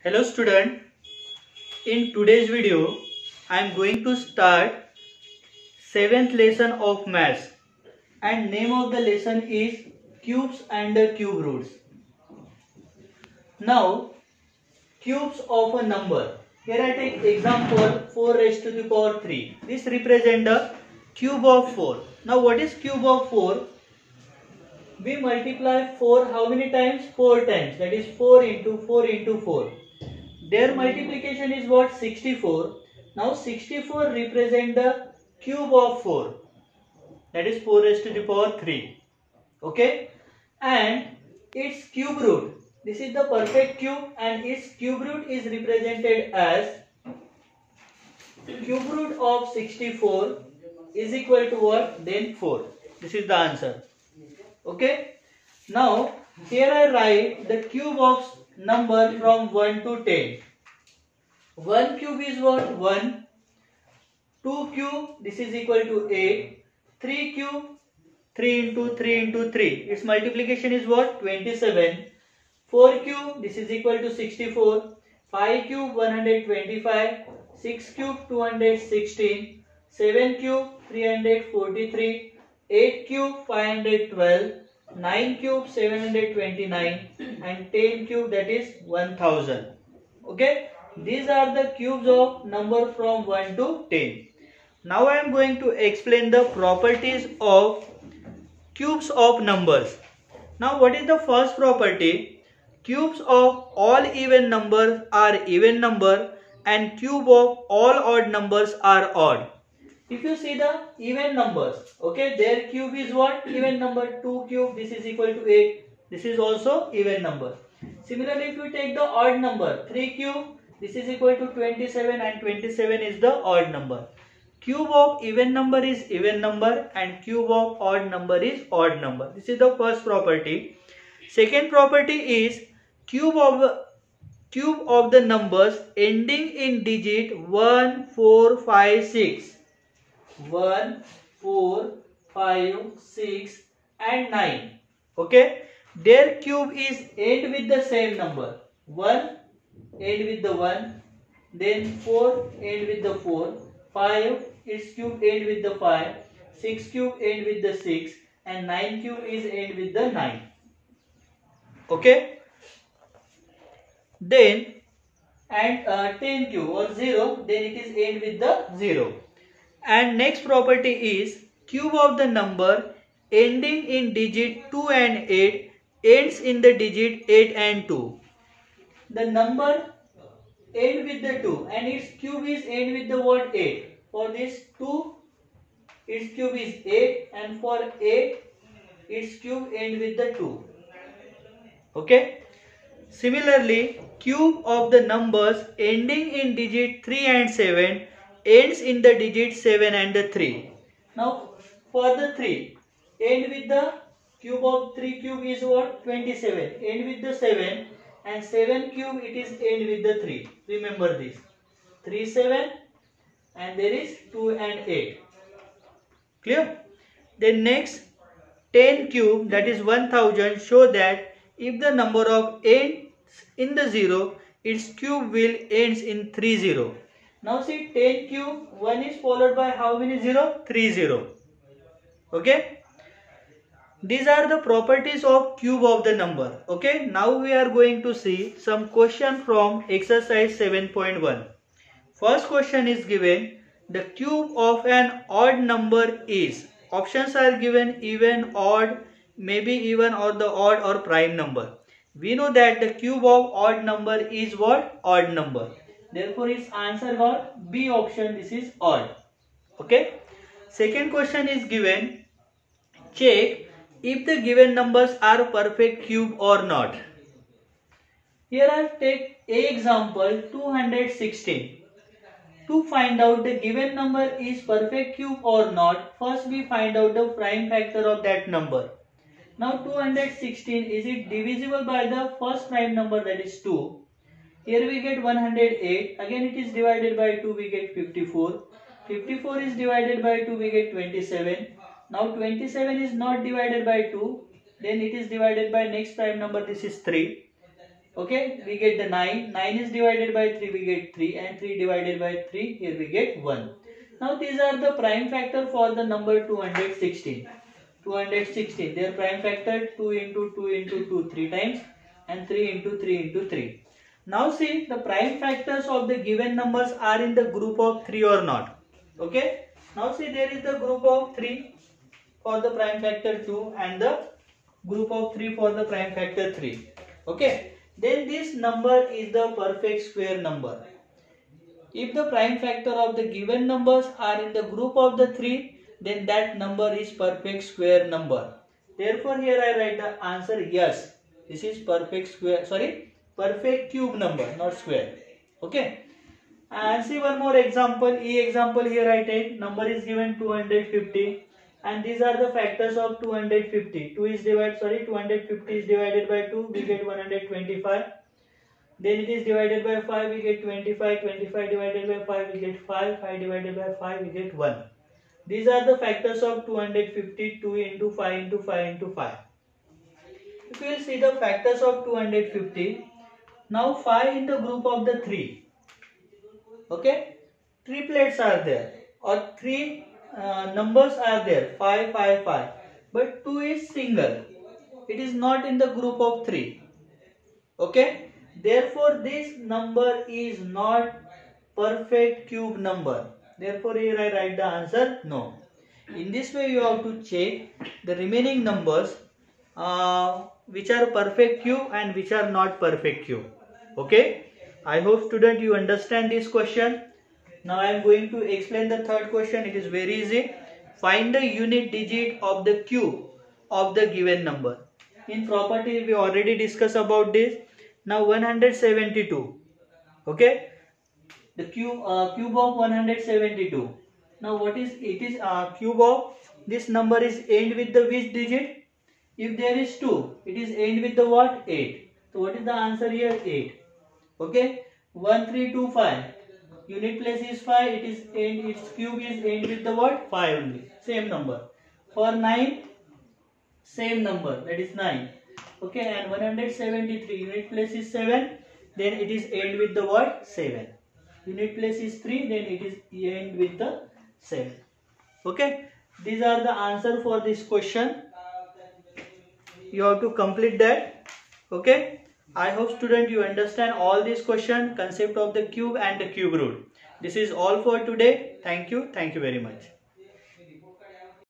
Hello student, in today's video I am going to start 7th lesson of maths and name of the lesson is cubes and cube roots. Now cubes of a number. Here I take example 4 raised to the power 3. This represents the cube of 4. Now what is cube of 4? We multiply 4 how many times? 4 times. That is 4 into 4 into 4. Their multiplication is what? 64. Now 64 represent the cube of 4. That is 4 raised to the power 3. Okay? And its cube root. This is the perfect cube and its cube root is represented as cube root of 64 is equal to what? Then 4. This is the answer. Okay? Now here I write the cube of number from 1 to 10. 1 cube is what? 1. 2 cube, this is equal to 8. 3 cube, 3 into 3 into 3. Its multiplication is what? 27. 4 cube, this is equal to 64. 5 cube, 125. 6 cube, 216. 7 cube, 343. 8 cube, 512. 9 cube, 729. And 10 cube, that is 1000. Okay? These are the cubes of number from 1 to 10. Now I am going to explain the properties of cubes of numbers. Now what is the first property? Cubes of all even numbers are even number and cube of all odd numbers are odd. If you see the even numbers, okay, their cube is what? Even number. 2 cube, this is equal to 8. This is also even number. Similarly, if you take the odd number, 3 cube, this is equal to 27 and 27 is the odd number. Cube of even number is even number and cube of odd number is odd number. This is the first property. Second property is cube of the numbers ending in digit 1, 4, 5, 6. 1, 4, 5, 6 and 9. Okay. Their cube is end with the same number. 1 end with the 1. Then 4 end with the 4. 5 its cube end with the 5. 6 cube end with the 6. And 9 cube is end with the 9. Okay. Then and 10 cube or 0. Then it is end with the 0. And next property is cube of the number ending in digit 2 and 8 ends in the digit 8 and 2. The number end with the 2 and its cube is end with the word 8. For this 2 its cube is 8 and for 8 its cube end with the 2. Okay. Similarly, cube of the numbers ending in digit 3 and 7 ends in the digit 7 and the 3. Now for the 3, end with the cube of 3 cube is what? 27. End with the 7 and 7 cube it is end with the 3. Remember this. 3, 7 and there is 2 and 8. Clear? Then next 10 cube, that is 1000, show that if the number of ends in the 0, its cube will ends in 30. Now see 10 cube, 1 is followed by how many 0? 30. Okay. These are the properties of cube of the number. Okay. Now we are going to see some question from exercise 7.1. First question is given. The cube of an odd number is. Options are given even, odd, maybe even or the odd or prime number. We know that the cube of odd number is what? Odd number. Therefore, its answer what? B option. This is odd. Okay. Second question is given. Check if the given numbers are perfect cube or not. Here I take a example 216. To find out the given number is perfect cube or not, first we find out the prime factor of that number. Now 216, is it divisible by the first prime number, that is 2. Here we get 108. Again it is divided by 2, we get 54. 54 is divided by 2, we get 27. Now 27 is not divided by 2. Then it is divided by next prime number, this is 3. Okay, we get the 9. 9 is divided by 3, we get 3, and 3 divided by 3, here we get 1. Now these are the prime factor for the number 216. 216, their prime factor 2 into 2 into 2 3 times, and 3 into 3 into 3. Now see, the prime factors of the given numbers are in the group of 3 or not. Okay. Now see, there is the group of 3 for the prime factor 2 and the group of 3 for the prime factor 3. Okay. Then this number is the perfect square number. If the prime factor of the given numbers are in the group of the 3, then that number is perfect square number. Therefore here I write the answer yes. This is perfect square, perfect cube number, not square. Okay. And see one more example. Example here I take. Number is given 250. And these are the factors of 250. 250 is divided by 2, we get 125. Then it is divided by 5, we get 25. 25 divided by 5, we get 5. 5 divided by 5, we get 1. These are the factors of 250. 2 into 5 into 5 into 5. If you will see the factors of 250, now 5 in the group of the 3. Okay, triplets are there, or 3 numbers are there, 5, 5, 5. But 2 is single. It is not in the group of 3. Okay, therefore this number is not perfect cube number. Therefore here I write the answer no. In this way you have to check the remaining numbers which are perfect cube and which are not perfect cube. Okay, I hope student you understand this question. Now I am going to explain the third question. It is very easy. Find the unit digit of the cube of the given number. In property we already discussed about this. Now 172. Okay, the cube of 172. Now what is it? Is cube of this number is end with the which digit? If there is 2, it is end with the what? 8. So what is the answer here? 8. Okay, 1325. Unit place is 5. It is end. Its cube is end with the what? 5 only. Same number. For 9, same number. That is 9. Okay, and 173. Unit place is 7. Then it is end with the what? 7. Unit place is 3. Then it is end with the 7. Okay, these are the answer for this question. You have to complete that. Okay, I hope student you understand all this question, concept of the cube and the cube root. This is all for today. Thank you very much.